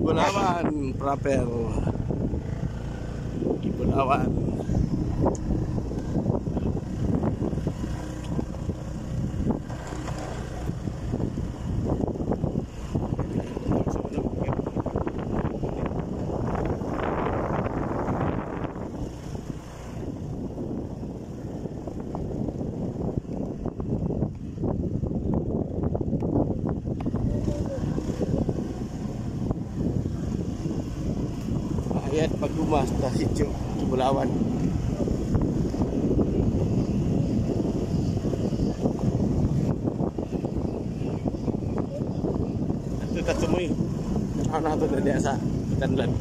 Kibulawan proper. Kibulawan. Ayat paggumas dah sitio Kibulawan. Itu tak temui. Anak tu dah biasa tandan.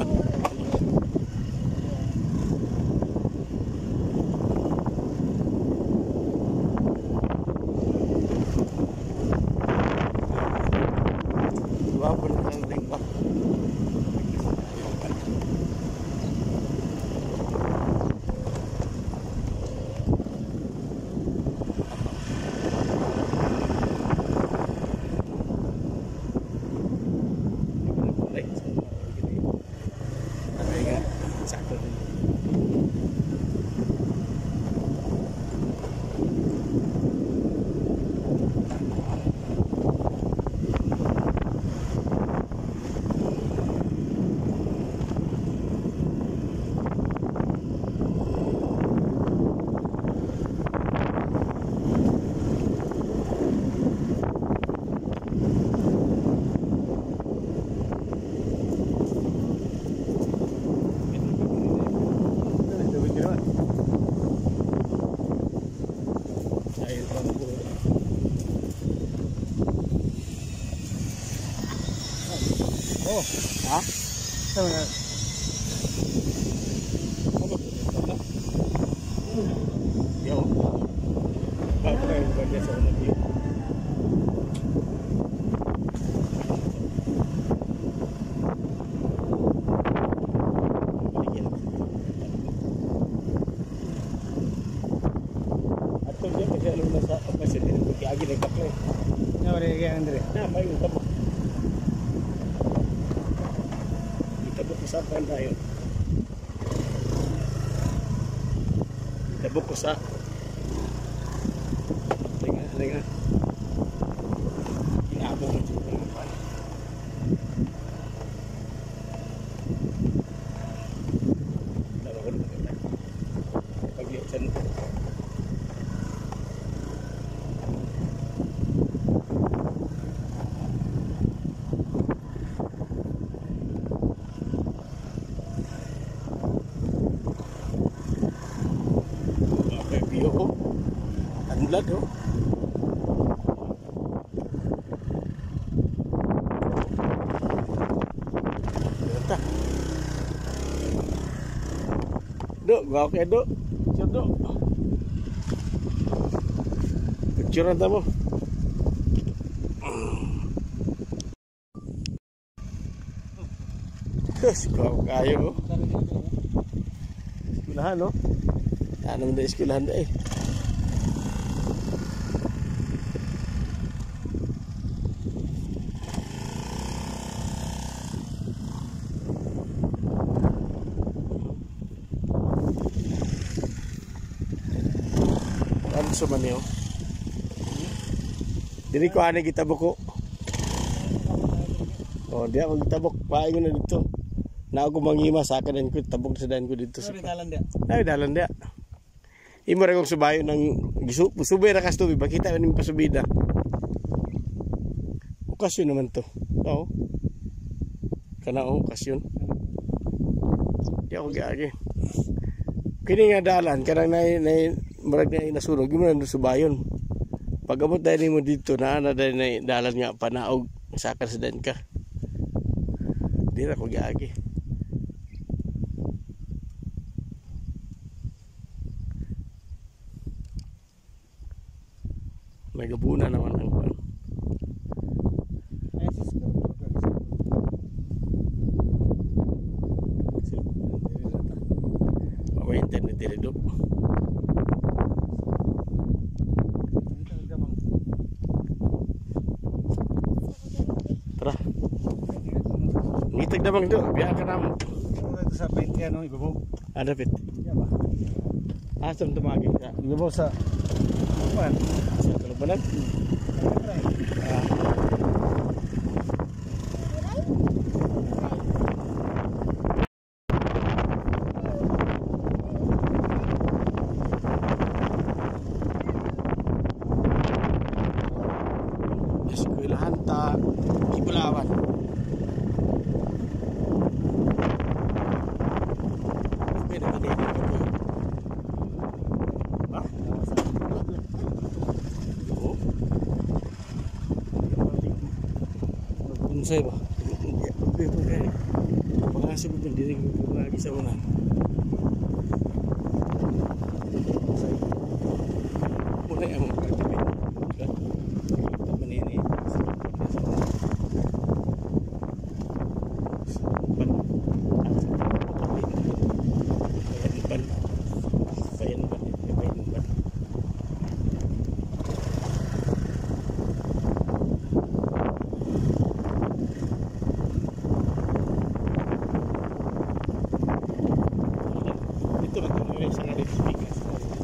Dua pun nak tengok. Oh, ha? Sama na. Yo. Bakit kayo bagay sa una dito? Atau dia kasi alam na sa pagkasin ko kaya agi nagkaklay. Na wala kay Andre. Na may utap. Usapan tayo. Tabok ko sa Linga. Inabong mo dito ng pan. Dalawa ko na. Pag-iaksan ko. Anlad oh. Dah. Duk, gua oke duk. Siap duk. Kecuran tamu. Terus kau kayu. Sekolahan no. Ano na sekolahan deh. Sa maniyo. Dili ko ani kita buko. Oh, dia ako gitabok paingon na dito. Na ako mangima sa akin ko tabok sa daan ko dito sa. Dalan dia. Ay dalan dia. Imo ra kong subayo nang subay ra kas tubig bakita ni pasubida. Okasyon naman to. Oo. Kana okasyon. Di ako giagi. Kini nga dalan kanang nay marag na nasunog gimo na subayon. Pag-abot dahil mo dito na dahil na dalan nga panaog sa kasdan ka. Di na ko giagi. Nagabuna naman ang kuan. May internet diri do. Tara. Ngita Ada bang tu, biar kamu. Itu sa pentian no ibabaw. Ada pit. Ya ba. Asam tu magi. Ibabaw sa kuan. Sa tulubanan. Eskwelahan ta Kibulawan. Beda gede gitu. Ah? Oh. Unsay ba? Pangasa ba diri ko lagi sa una. Muna ang pagkakabit. Manini. Ito na ito na sa natin speakers.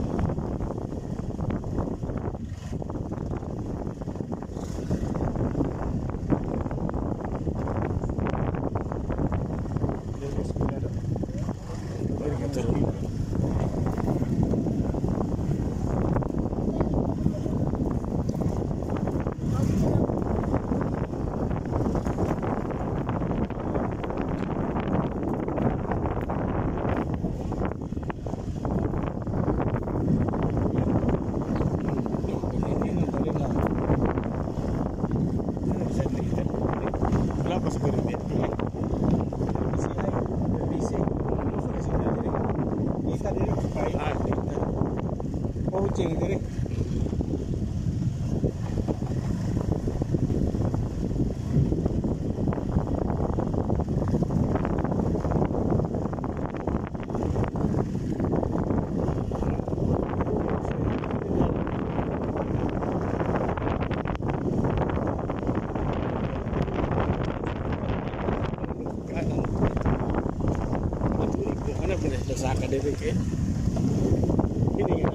Berapa segera dia? Ano ba na sa academic eh? Hindi nga.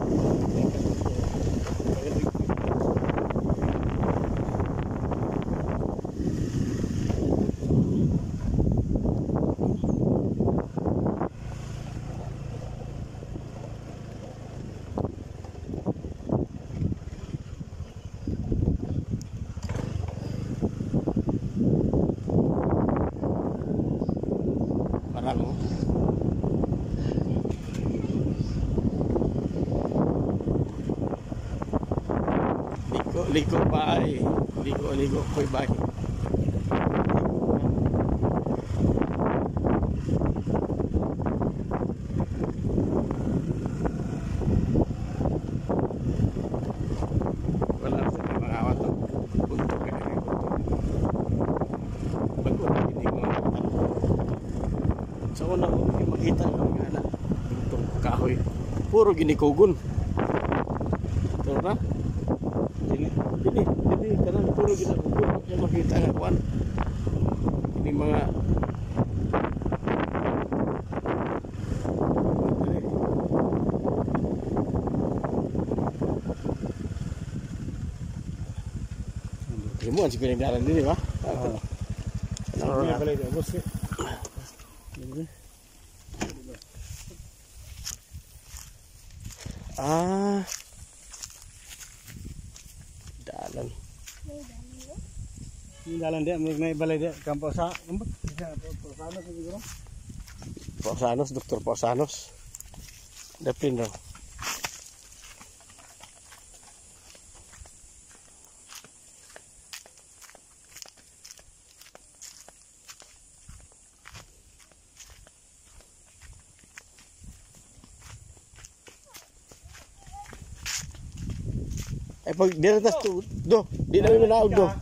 Parang liko bahay. Liko ko'y bahay. Wala sa mga awat ang punto kaya. Bago na hindi mo sa una ko makita ng anak itong kahoy. Puro ginikugon. Ito na? Ini karena puro ginikugon. Yung makita nga kuan. Ini mga Imo ang siguro dalan din, ba? Ano na pala ito, boss? Ah. Dalan. Ini dalan dia, may balay dia, kampo sa, Pausanos siguro. Pausanos, Dr. Pausanos. Dapin daw. Ay pag diratas to do, di na mi manaog do.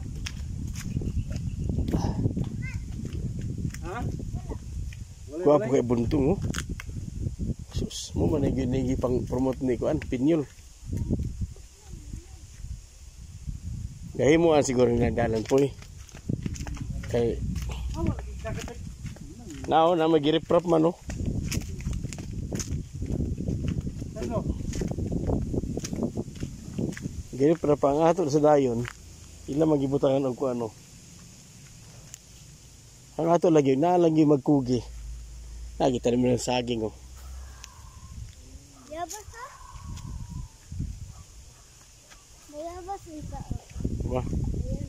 Ha? Kuha po kay buntong oh. Sus, mo man ginigi pang promote ni kuan Pinyol. Gahi mo ang siguro nga dalan po eh. Kay Sakit. Nao na magiriprap man oh. Ano? Giriprap ang ato sa dayon. Ila magibutangan og kuano. Ang ato lagi na lagi magkugi. Lagi tanim ng saging oh. Yabas ha? Mayabas ito. Ba? Ayan.